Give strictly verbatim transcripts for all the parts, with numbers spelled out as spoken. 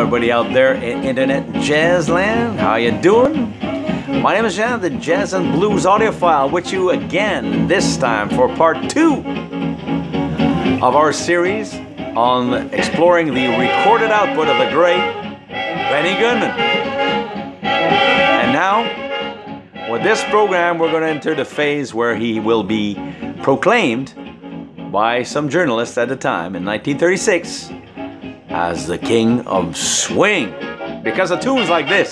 everybody out there in internet jazz land. How you doing? My name is Jan, the Jazz and Blues audiophile, with you again, this time for part two of our series on exploring the recorded output of the great Benny Goodman. And now, with this program, we're going to enter the phase where he will be proclaimed by some journalists at the time in nineteen thirty-six as the king of swing, because of tunes like this.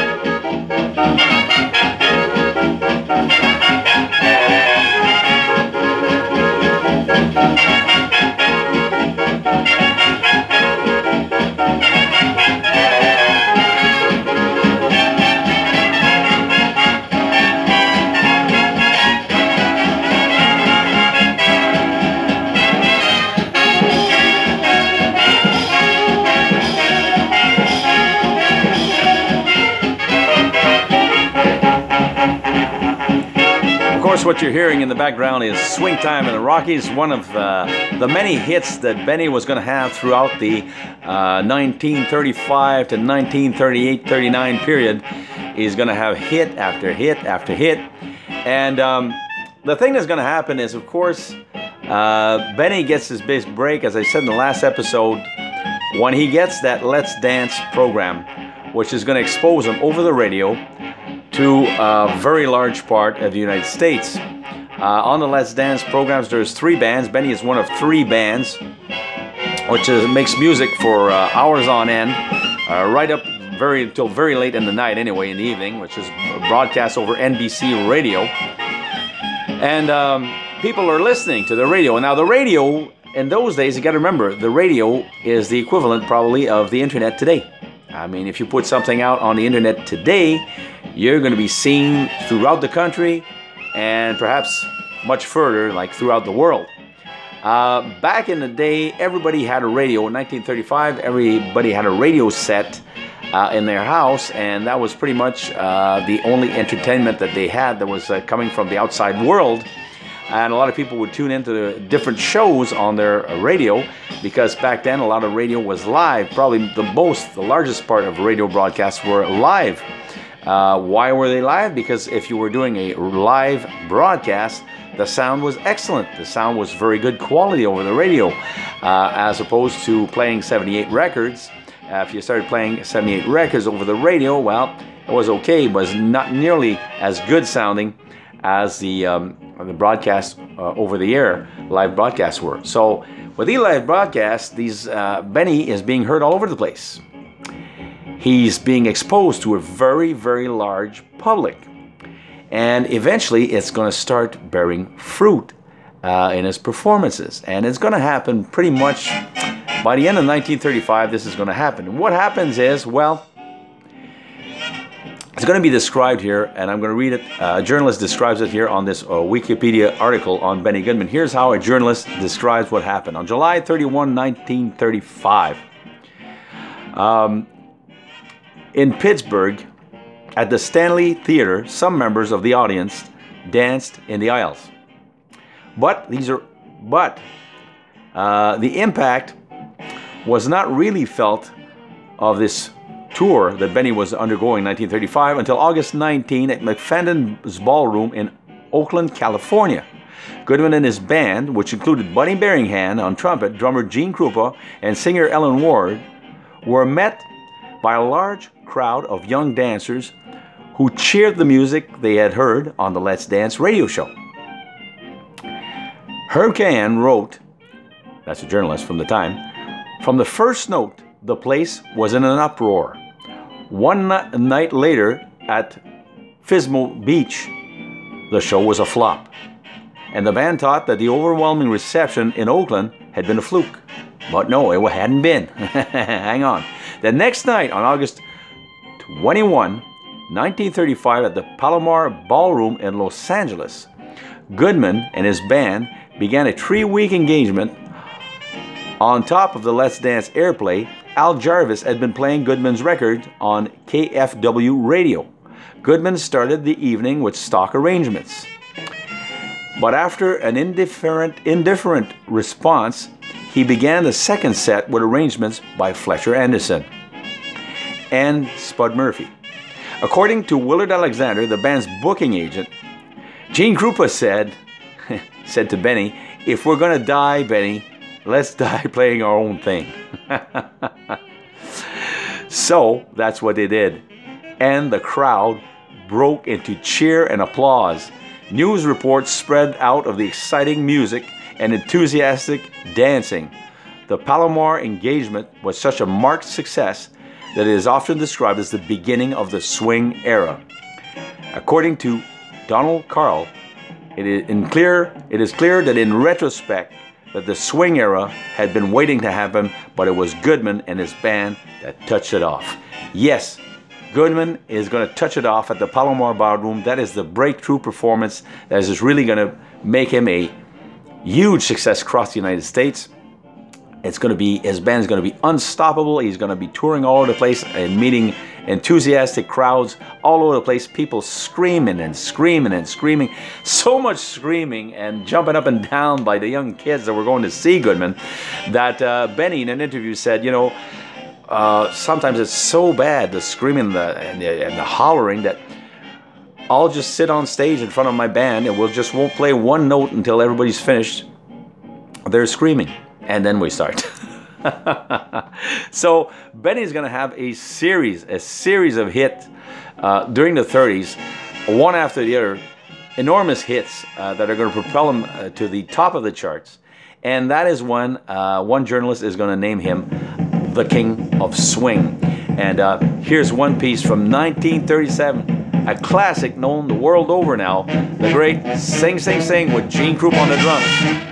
What you're hearing in the background is Swing Time in the Rockies, one of uh, the many hits that Benny was going to have throughout the uh, nineteen thirty-five to nineteen thirty-eight thirty-nine period. He's going to have hit after hit after hit. And um, the thing that's going to happen is, of course, uh, Benny gets his big break, as I said in the last episode, when he gets that Let's Dance program, which is going to expose him over the radio to a very large part of the United States. Uh, on the Let's Dance programs, there's three bands. Benny is one of three bands, which is, makes music for uh, hours on end, uh, right up very until very late in the night anyway, in the evening, which is broadcast over N B C radio. And um, people are listening to the radio. Now the radio, in those days, you got to remember, the radio is the equivalent probably of the internet today. I mean, if you put something out on the internet today, you're going to be seen throughout the country and perhaps much further, like throughout the world. Uh, back in the day, everybody had a radio. In nineteen thirty-five, everybody had a radio set uh, in their house, and that was pretty much uh, the only entertainment that they had that was uh, coming from the outside world. And a lot of people would tune into the different shows on their radio, because back then a lot of radio was live. Probably the most, the largest part of radio broadcasts were live. Uh, why were they live? Because if you were doing a live broadcast, the sound was excellent. The sound was very good quality over the radio, uh, as opposed to playing seventy-eight records. Uh, if you started playing seventy-eight records over the radio, well, it was okay, but it was not nearly as good sounding as the um, the broadcast uh, over the air live broadcasts were. So with the live broadcasts, these uh, Benny is being heard all over the place. He's being exposed to a very, very large public. And eventually it's going to start bearing fruit uh, in his performances. And it's going to happen pretty much by the end of nineteen thirty-five. This is going to happen. And what happens is, well, it's going to be described here, and I'm going to read it. Uh, a journalist describes it here on this uh, Wikipedia article on Benny Goodman. Here's how a journalist describes what happened. On July thirty-first, nineteen thirty-five, um, in Pittsburgh, at the Stanley Theater, some members of the audience danced in the aisles. But these are, but uh, the impact was not really felt of this tour that Benny was undergoing in nineteen thirty-five until August nineteenth at McFadden's Ballroom in Oakland, California. Goodman and his band, which included Buddy Berringham on trumpet, drummer Gene Krupa, and singer Ellen Ward, were met by a large crowd of young dancers who cheered the music they had heard on the Let's Dance radio show. Herb Cahan wrote, that's a journalist from the time, "From the first note, the place was in an uproar. One night later at Pismo Beach, the show was a flop, and the band thought that the overwhelming reception in Oakland had been a fluke. But no, it hadn't been." Hang on. The next night, on August twenty-first, nineteen thirty-five, at the Palomar Ballroom in Los Angeles, Goodman and his band began a three-week engagement. On top of the Let's Dance airplay, Al Jarvis had been playing Goodman's record on K F W radio. Goodman started the evening with stock arrangements. But after an indifferent, indifferent response, he began the second set with arrangements by Fletcher Anderson. and Spud Murphy. According to Willard Alexander, the band's booking agent, Gene Krupa said, said to Benny, "If we're gonna die, Benny, let's die playing our own thing." So that's what they did. And the crowd broke into cheer and applause. News reports spread out of the exciting music and enthusiastic dancing. The Palomar engagement was such a marked success that it is often described as the beginning of the swing era. According to Donald Carl, it is, in clear, it is clear that in retrospect that the swing era had been waiting to happen, but it was Goodman and his band that touched it off. Yes, Goodman is going to touch it off at the Palomar Ballroom. That is the breakthrough performance that is really going to make him a huge success across the United States. It's going to be, his band is going to be unstoppable. He's going to be touring all over the place and meeting enthusiastic crowds all over the place. People screaming and screaming and screaming. So much screaming and jumping up and down by the young kids that were going to see Goodman that uh, Benny in an interview said, you know, uh, sometimes it's so bad, the screaming and the, and, the, and the hollering, that I'll just sit on stage in front of my band and we'll just won't play one note until everybody's finished. They're screaming. And then we start. So Benny's going to have a series, a series of hits uh, during the thirties, one after the other, enormous hits uh, that are going to propel him uh, to the top of the charts. And that is when uh, one journalist is going to name him the King of Swing. And uh, here's one piece from nineteen thirty-seven, a classic known the world over now, the great Sing Sing Sing with Gene Krupa on the drums.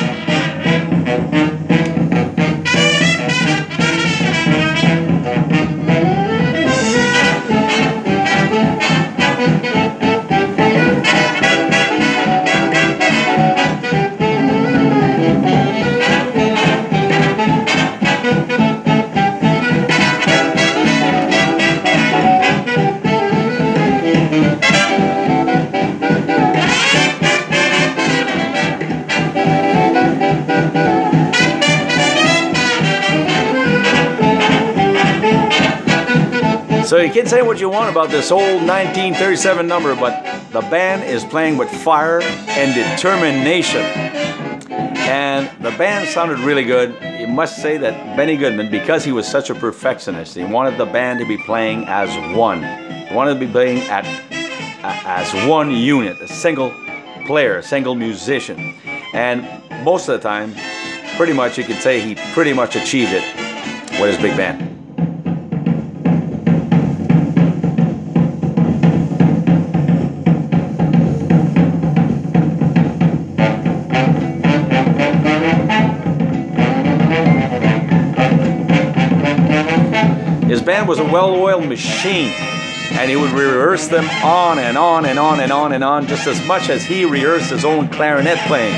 So you can say what you want about this old nineteen thirty-seven number, but the band is playing with fire and determination. And the band sounded really good. You must say that Benny Goodman, because he was such a perfectionist, he wanted the band to be playing as one. He wanted to be playing at, as one unit, a single player, a single musician. And most of the time, pretty much you could say he pretty much achieved it with his big band. His band was a well-oiled machine, and he would rehearse them on and on and on and on and on, just as much as he rehearsed his own clarinet playing.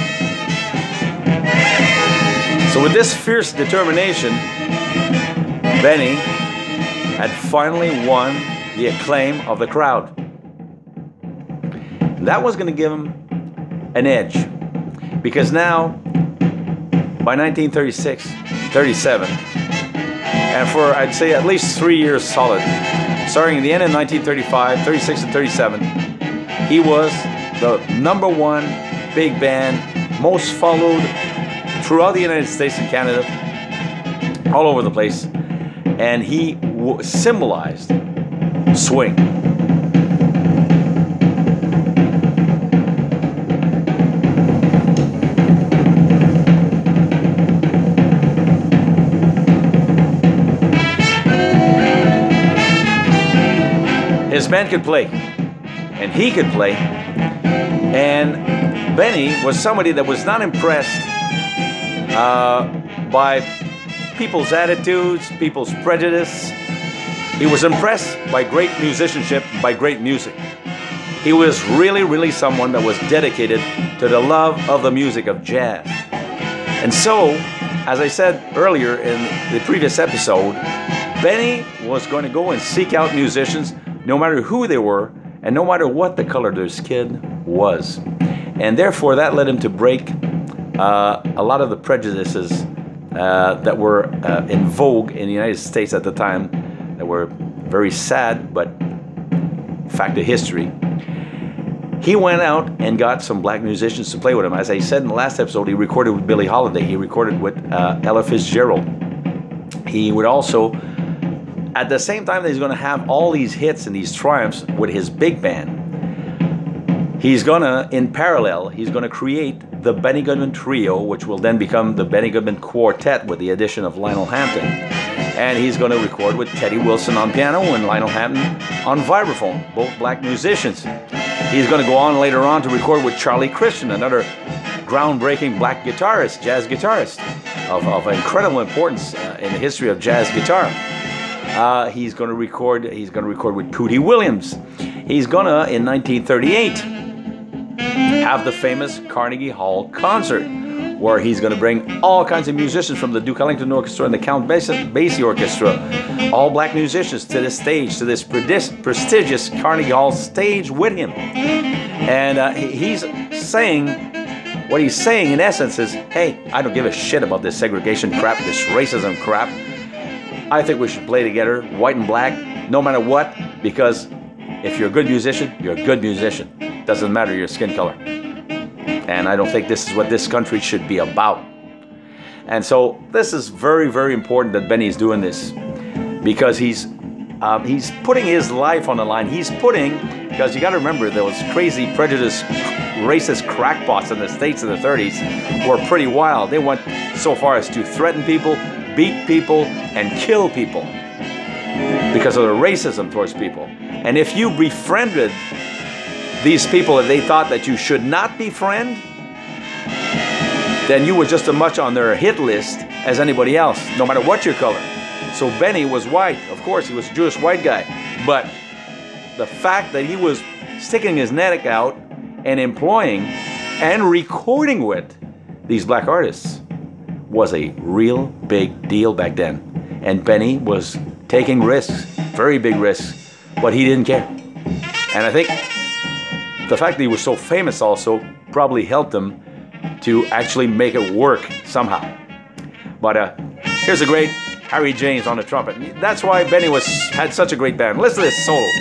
So with this fierce determination, Benny had finally won the acclaim of the crowd. And that was going to give him an edge, because now, by nineteen thirty-six, thirty-seven, and for, I'd say, at least three years solid, starting at the end of nineteen thirty-five, thirty-six, and thirty-seven, he was the number one big band, most followed throughout the United States and Canada, all over the place, and he w symbolized swing. His band could play, and he could play, and Benny was somebody that was not impressed uh, by people's attitudes, people's prejudice. He was impressed by great musicianship, by great music. He was really, really someone that was dedicated to the love of the music of jazz. And so, as I said earlier in the previous episode, Benny was going to go and seek out musicians no matter who they were, and no matter what the color of their skin was. And therefore, that led him to break uh, a lot of the prejudices uh, that were uh, in vogue in the United States at the time, that were Very sad, but fact of history. He went out and got some black musicians to play with him. As I said in the last episode, he recorded with Billie Holiday. He recorded with uh, Ella Fitzgerald. He would also, at the same time that he's going to have all these hits and these triumphs with his big band, he's going to, in parallel, he's going to create the Benny Goodman Trio, which will then become the Benny Goodman Quartet with the addition of Lionel Hampton. And he's going to record with Teddy Wilson on piano and Lionel Hampton on vibraphone, both black musicians. He's going to go on later on to record with Charlie Christian, another groundbreaking black guitarist, jazz guitarist of, of incredible importance uh, in the history of jazz guitar. Uh, he's going to record. He's going to record with Cootie Williams. He's going to, in nineteen thirty-eight, have the famous Carnegie Hall concert, where he's going to bring all kinds of musicians from the Duke Ellington Orchestra and the Count Basie, Basie Orchestra, all black musicians, to this stage, to this prestigious Carnegie Hall stage with him. And uh, he's saying, what he's saying in essence is, hey, I don't give a shit about this segregation crap, this racism crap. I think we should play together, white and black, no matter what, because if you're a good musician, you're a good musician. Doesn't matter your skin color. And I don't think this is what this country should be about. And so this is very, very important that Benny is doing this, because he's uh, he's putting his life on the line. He's putting, because you got to remember, those crazy, prejudiced, racist crackpots in the States in the thirties were pretty wild. They went so far as to threaten people, beat people, and kill people because of the racism towards people. And if you befriended these people that they thought that you should not befriend, then you were just as much on their hit list as anybody else, no matter what your color. So Benny was white. Of course, he was a Jewish white guy. But the fact that he was sticking his neck out and employing and recording with these black artists was a real big deal back then. And Benny was taking risks, very big risks, but he didn't care. And I think the fact that he was so famous also probably helped him to actually make it work somehow. But uh, here's a great Harry James on the trumpet. That's why Benny was had such a great band. Listen to this solo.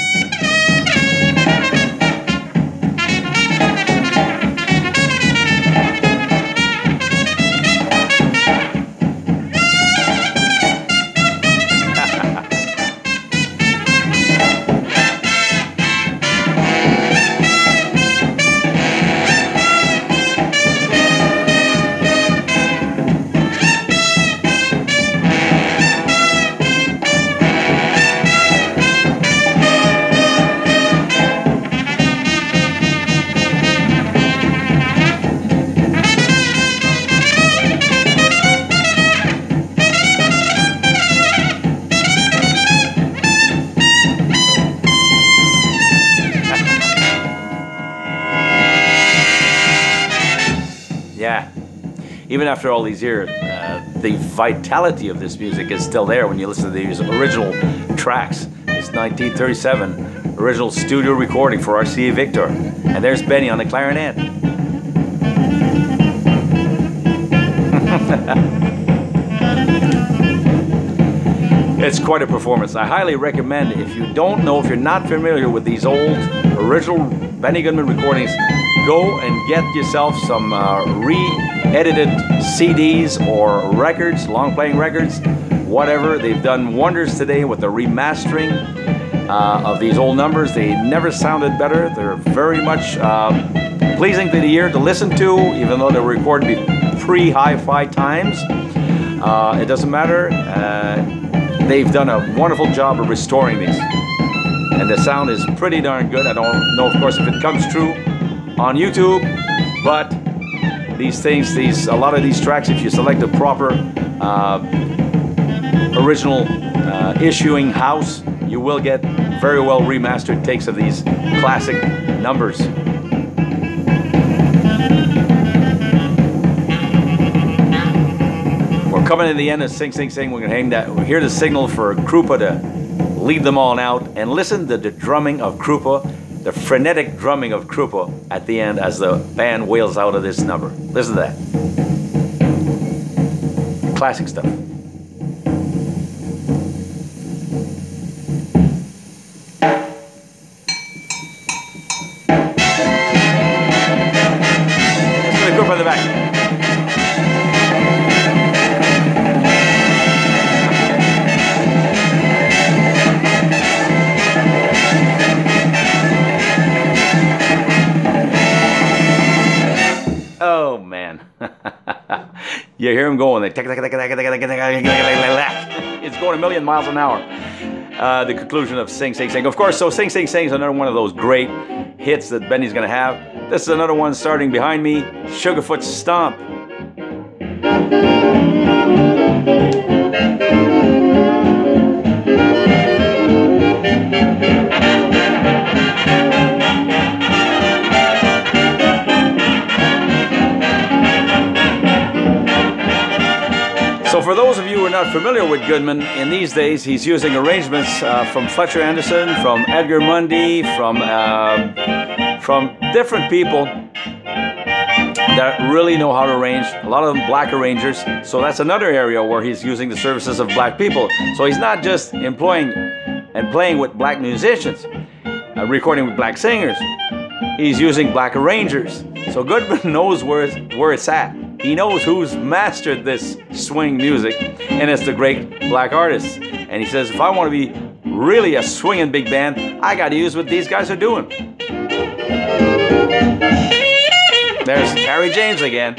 Yeah, even after all these years, uh, the vitality of this music is still there when you listen to these original tracks. It's nineteen thirty-seven, original studio recording for R C A Victor. And there's Benny on the clarinet. It's quite a performance. I highly recommend it. If you don't know, if you're not familiar with these old original Benny Goodman recordings, go and get yourself some uh, re-edited C Ds or records, long-playing records, whatever. They've done wonders today with the remastering uh, of these old numbers. They never sounded better. They're very much uh, pleasing to the ear to listen to, even though they were recorded pre-hi-fi times. Uh, it doesn't matter. Uh, they've done a wonderful job of restoring these. And the sound is pretty darn good. I don't know, of course, if it comes true on YouTube, but these things, these a lot of these tracks, if you select the proper uh, original uh, issuing house, you will get very well remastered takes of these classic numbers. We're coming to the end of Sing Sing Sing. We're gonna hang that. We're here to signal for Krupa to lead them on out, and listen to the drumming of Krupa, the frenetic drumming of Krupa at the end as the band wails out of this number. Listen to that. Classic stuff. the back. Oh man, you hear him going. It's going a million miles an hour. Uh, the conclusion of Sing Sing Sing. Of course, so Sing Sing Sing is another one of those great hits that Benny's going to have. This is another one starting behind me, Sugarfoot Stomp. So for those of you who are not familiar with Goodman, in these days he's using arrangements uh, from Fletcher Anderson, from Edgar Mundy, from uh, from different people that really know how to arrange. A lot of them black arrangers. So that's another area where he's using the services of black people. So he's not just employing and playing with black musicians, uh, recording with black singers. He's using black arrangers. So Goodman knows where it's, where it's at. He knows who's mastered this swing music, and it's the great black artists. And he says, if I want to be really a swinging big band, I got to use what these guys are doing. There's Harry James again.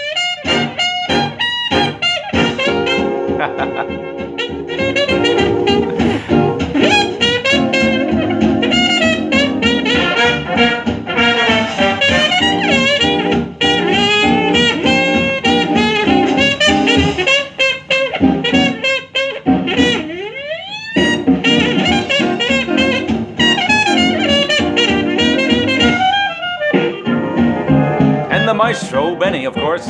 The maestro, Benny, of course.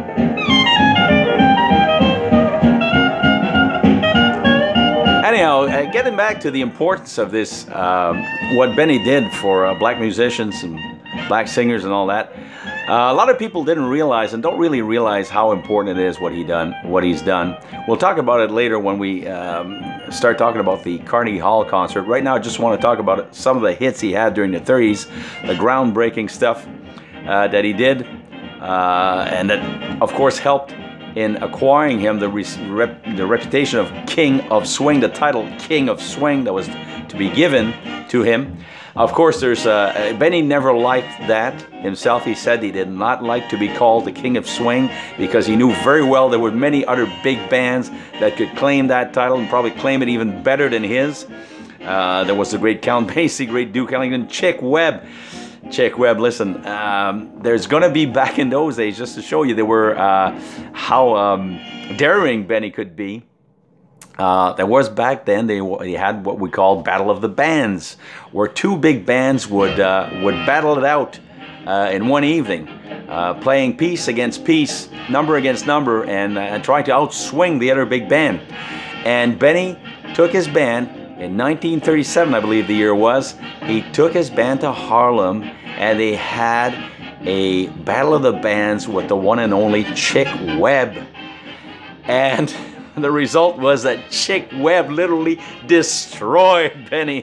Anyhow, uh, getting back to the importance of this, um, what Benny did for uh, black musicians and black singers and all that, uh, a lot of people didn't realize and don't really realize how important it is what he done, what he's done. We'll talk about it later when we um, start talking about the Carnegie Hall concert. Right now, I just want to talk about some of the hits he had during the thirties, the groundbreaking stuff Uh, that he did, uh, and that of course helped in acquiring him the, rep the reputation of King of Swing, the title King of Swing that was to be given to him. Of course, there's uh, Benny never liked that himself. He said he did not like to be called the King of Swing because he knew very well there were many other big bands that could claim that title and probably claim it even better than his. Uh, there was the great Count Basie, great Duke Ellington, Chick Webb. Chick Webb, listen, um, there's going to be, back in those days, just to show you, there were uh, how um, daring Benny could be. Uh, there was back then, they, they had what we called Battle of the Bands, where two big bands would, uh, would battle it out uh, in one evening, uh, playing piece against piece, number against number, and, uh, and trying to outswing the other big band. And Benny took his band. In nineteen thirty-seven, I believe the year was, he took his band to Harlem and they had a Battle of the Bands with the one and only Chick Webb. And the result was that Chick Webb literally destroyed Benny.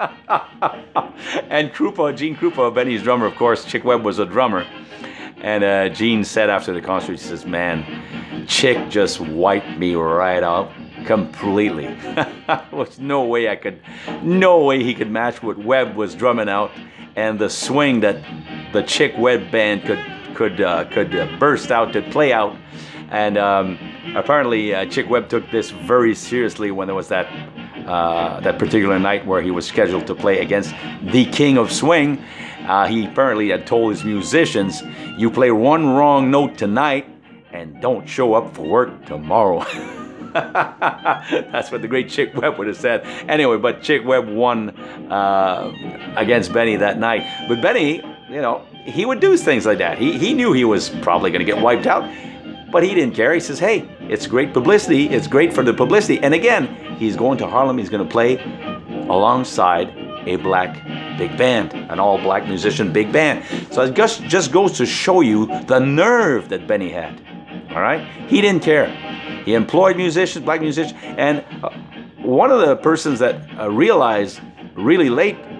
And Krupa, Gene Krupa, Benny's drummer, of course, Chick Webb was a drummer. And uh, Gene said after the concert, he says, man, Chick just wiped me right out. Completely. There's no way I could, no way he could match what Webb was drumming out, and the swing that the Chick Webb band could could uh, could uh, burst out, to play out. And um, apparently uh, Chick Webb took this very seriously when there was that uh, that particular night where he was scheduled to play against the King of Swing. Uh, he apparently had told his musicians, "You play one wrong note tonight, and don't show up for work tomorrow." That's what the great Chick Webb would have said. Anyway, but Chick Webb won uh, against Benny that night. But Benny, you know, he would do things like that. He, he knew he was probably going to get wiped out, but he didn't care. He says, hey, it's great publicity. It's great for the publicity. And again, he's going to Harlem. He's going to play alongside a black big band, an all-black musician big band. So it just, just goes to show you the nerve that Benny had. All right? He didn't care. He employed musicians, black musicians, and uh, one of the persons that uh, realized really late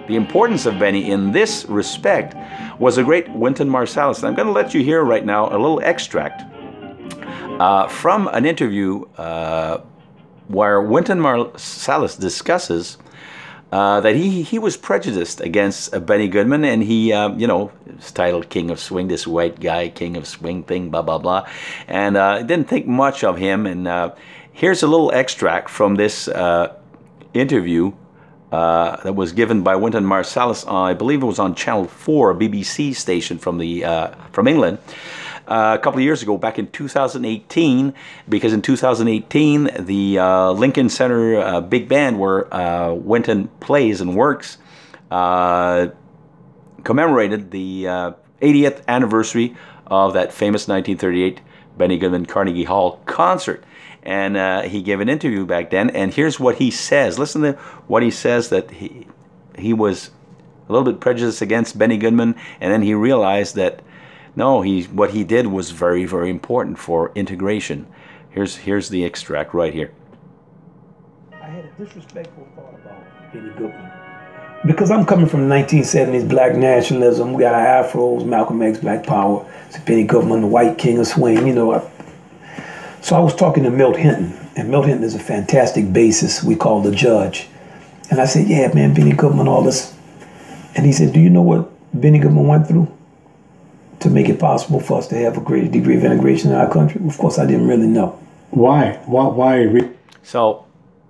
the importance of Benny in this respect was a great Wynton Marsalis. And I'm going to let you hear right now a little extract uh, from an interview uh, where Wynton Marsalis discusses uh, that he he was prejudiced against uh, Benny Goodman, and he, uh, you know, is titled King of Swing, this white guy, King of Swing thing, blah, blah, blah. And uh, didn't think much of him. And uh, here's a little extract from this uh, interview uh, that was given by Wynton Marsalis, uh, I believe it was on Channel four, a B B C station from, the, uh, from England. Uh, a couple of years ago, back in two thousand eighteen, because in two thousand eighteen, the uh, Lincoln Center uh, Big Band, where uh, Wynton plays and works, uh, commemorated the uh, eightieth anniversary of that famous nineteen thirty-eight Benny Goodman Carnegie Hall concert. And uh, he gave an interview back then, and here's what he says. Listen to what he says, that he, he was a little bit prejudiced against Benny Goodman, and then he realized that no, he what he did was very, very important for integration. Here's here's the extract right here. I had a disrespectful thought about Benny Goodman because I'm coming from the nineteen seventies black nationalism. We got our afros, Malcolm X, Black Power. It's Benny Goodman, the white king of swing. You know. I, so I was talking to Milt Hinton, and Milt Hinton is a fantastic bassist we call the Judge. And I said, "Yeah, man, Benny Goodman, all this." And he said, "Do you know what Benny Goodman went through to make it possible for us to have a greater degree of integration in our country?" Of course, I didn't really know. Why? Why? Why? So,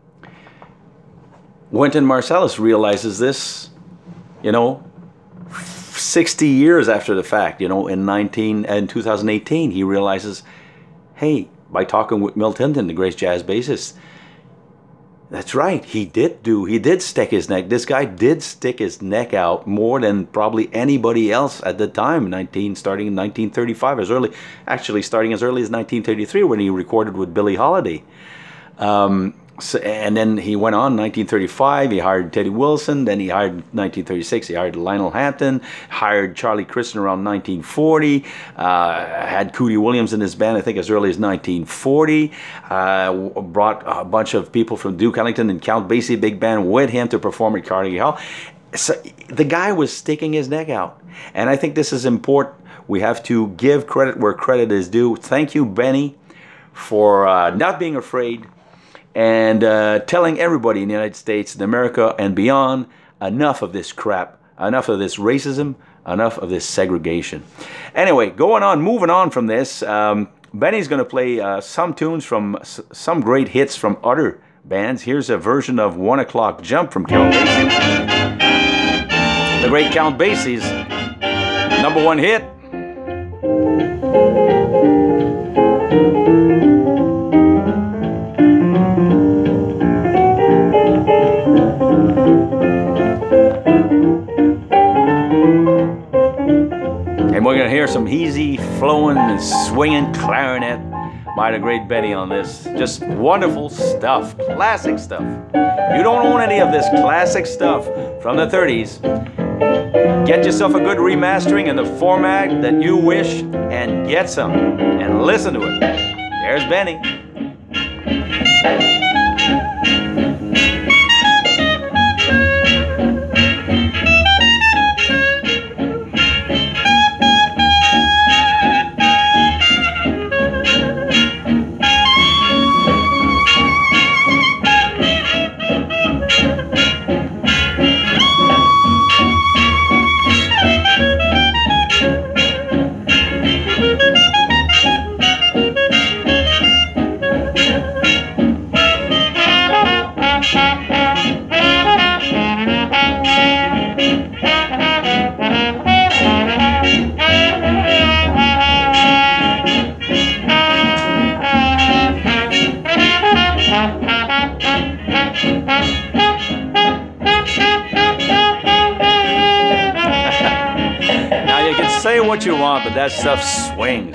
Wynton Marsalis realizes this, you know, sixty years after the fact. You know, in nineteen in two thousand eighteen, he realizes, hey, by talking with Milt Hinton, the great jazz bassist, that's right. He did do, he did stick his neck. This guy did stick his neck out more than probably anybody else at the time, nineteen, starting in nineteen thirty-five, as early, actually starting as early as nineteen thirty-three when he recorded with Billie Holiday. Um, so, and then he went on, nineteen thirty-five, he hired Teddy Wilson, then he hired, nineteen thirty-six, he hired Lionel Hampton, hired Charlie Christian around nineteen forty, uh, had Cootie Williams in his band, I think as early as nineteen forty, uh, brought a bunch of people from Duke Ellington and Count Basie Big Band with him to perform at Carnegie Hall. So the guy was sticking his neck out. And I think this is important. We have to give credit where credit is due. Thank you, Benny, for uh, not being afraid and uh, telling everybody in the United States and America and beyond, enough of this crap, enough of this racism, enough of this segregation. Anyway, going on, moving on from this, um, Benny's going to play uh, some tunes from s some great hits from other bands. Here's a version of One O'Clock Jump from Count Basie. The great Count Basie's number one hit. And we're going to hear some easy flowing and swinging clarinet by the great Benny on this. Just wonderful stuff, classic stuff. If you don't own any of this classic stuff from the thirties, get yourself a good remastering in the format that you wish and get some and listen to it. There's Benny. Say what you want, but that stuff swings.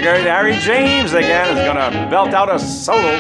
great Harry James again is gonna belt out a solo.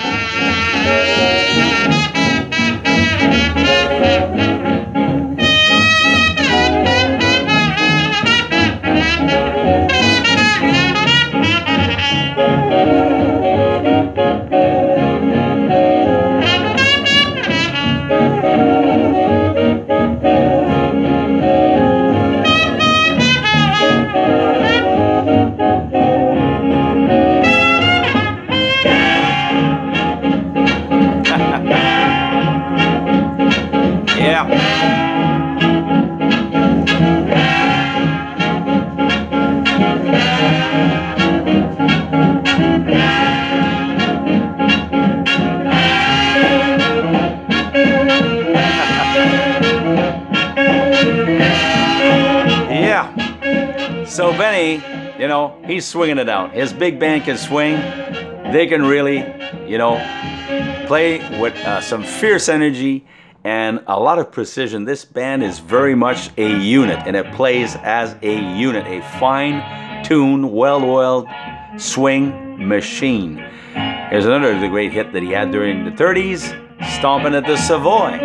So Benny, you know, he's swinging it out. His big band can swing. They can really, you know, play with uh, some fierce energy and a lot of precision. This band is very much a unit, and it plays as a unit, a fine-tuned, well-oiled swing machine. Here's another the great hit that he had during the thirties, Stomping at the Savoy.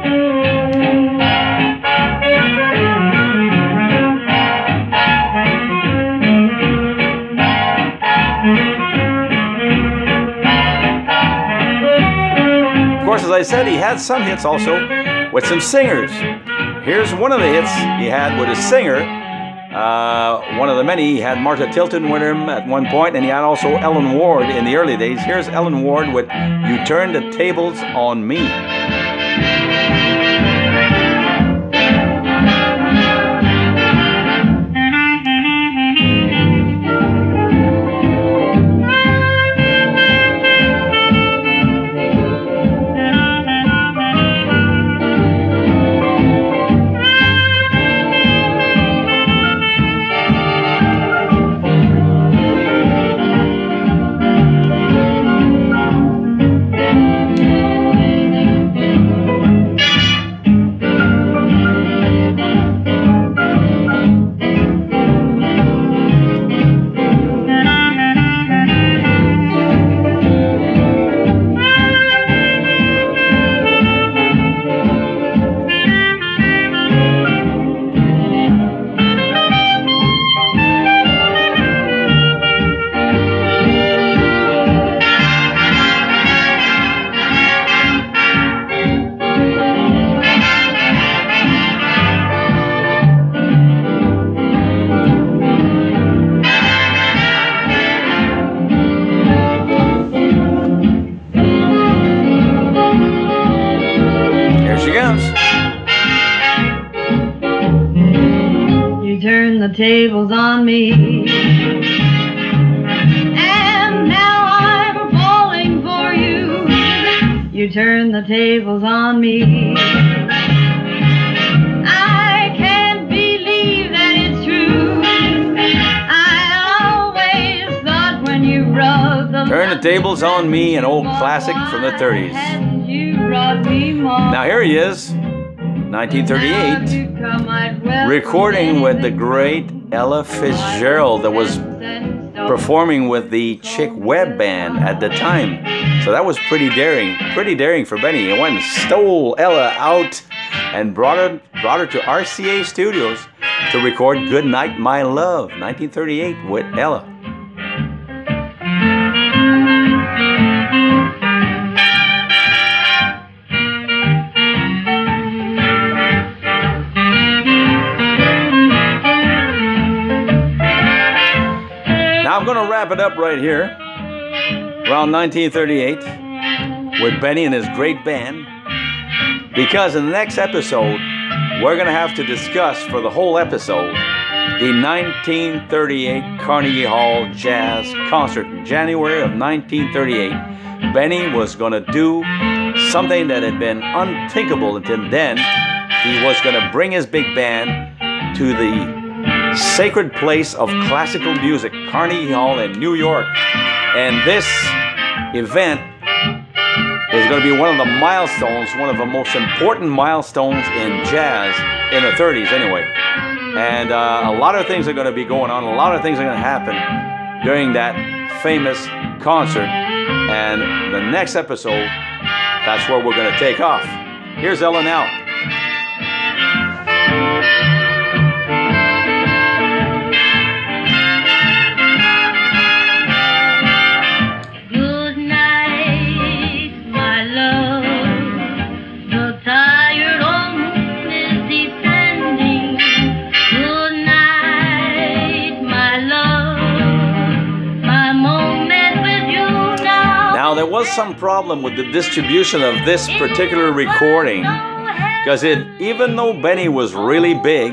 Of course, as I said, he had some hits also with some singers. Here's one of the hits he had with a singer. Uh, one of the many. He had Martha Tilton with him at one point, and he had also Ellen Ward in the early days. Here's Ellen Ward with You Turn the Tables on Me. The tables on me, and now I'm falling for you. You turn the tables on me. I can't believe that it's true. I always thought when you rubbed the Turn the Tables on Me, an old classic from the thirties. Now here he is, nineteen thirty-eight. Recording with the great Ella Fitzgerald that was performing with the Chick Webb Band at the time. So that was pretty daring, pretty daring for Benny. He went and stole Ella out and brought her, brought her to R C A Studios to record Good Night My Love, nineteen thirty-eight with Ella. Now I'm going to wrap it up right here, around nineteen thirty-eight, with Benny and his great band, because in the next episode, we're going to have to discuss for the whole episode the nineteen thirty-eight Carnegie Hall Jazz Concert. In January of nineteen thirty-eight, Benny was going to do something that had been unthinkable until then. He was going to bring his big band to the sacred place of classical music, Carnegie Hall in New York. And this event is going to be one of the milestones, one of the most important milestones in jazz in the thirties anyway. And uh, a lot of things are going to be going on, a lot of things are going to happen. during that famous concert. And the next episode, that's where we're going to take off. Here's Ella now. Good night, my love. The tired old moon is descending. Good night, my love. My moment with you now. Now, there was some problem with the distribution of this particular recording, because it, even though Benny was really big,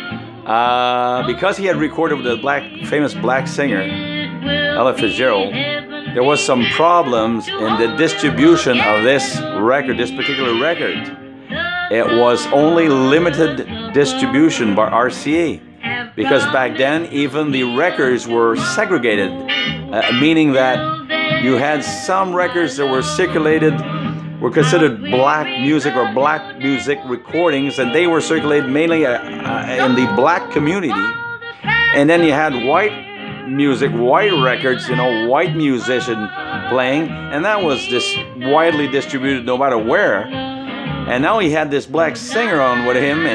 uh, because he had recorded with the black, famous black singer, Ella Fitzgerald, there was some problems in the distribution of this record, this particular record. It was only limited distribution by R C A, because back then even the records were segregated, uh, meaning that you had some records that were circulated, were considered black music or black music recordings, and they were circulated mainly uh, uh, in the black community. And then you had white music, white records, you know, white musician playing, and that was just widely distributed no matter where. And now he had this black singer on with him,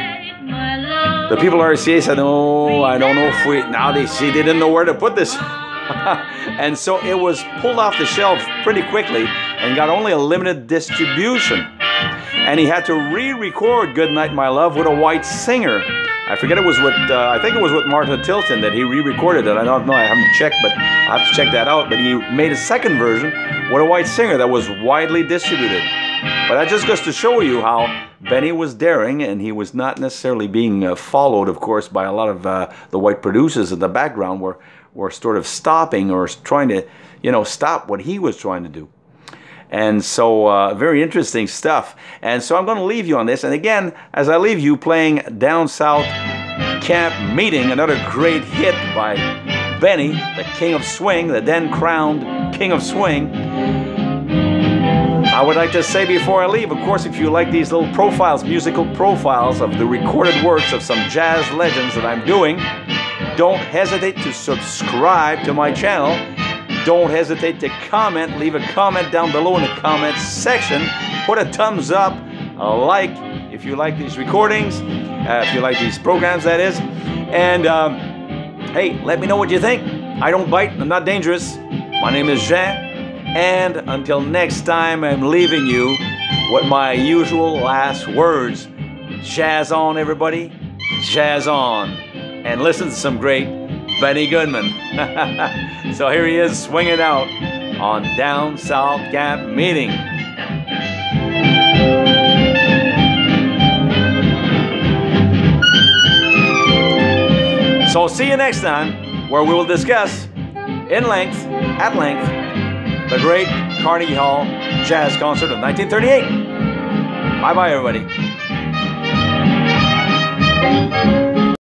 and the people at R C A said, "Oh, I don't know if we." Now they see they didn't know where to put this. And so it was pulled off the shelf pretty quickly and got only a limited distribution. And he had to re-record "Good Night, My Love" with a white singer. I forget it was with, uh, I think it was with Martha Tilton that he re-recorded it. I don't know, I haven't checked, but I'll have to check that out. But he made a second version with a white singer that was widely distributed. But that just goes to show you how Benny was daring, and he was not necessarily being uh, followed, of course, by a lot of uh, the white producers in the background were, were sort of stopping or trying to, you know, stop what he was trying to do. And so, uh, very interesting stuff. And so I'm going to leave you on this. And again, as I leave you, playing Down South Camp Meeting, another great hit by Benny, the King of Swing, the then crowned King of Swing. I would like to say before I leave, of course, if you like these little profiles, musical profiles of the recorded works of some jazz legends that I'm doing, don't hesitate to subscribe to my channel. Don't hesitate to comment. Leave a comment down below in the comments section. Put a thumbs up, a like if you like these recordings, uh, if you like these programs, that is. And um, hey, let me know what you think. I don't bite. I'm not dangerous. My name is Jean. And until next time, I'm leaving you with my usual last words. Jazz on, everybody. Jazz on. And listen to some great Benny Goodman. So here he is swinging out on Down South Camp Meeting. So see you next time, where we will discuss in length, at length, the great Carnegie Hall Jazz Concert of nineteen thirty-eight. Bye-bye, everybody.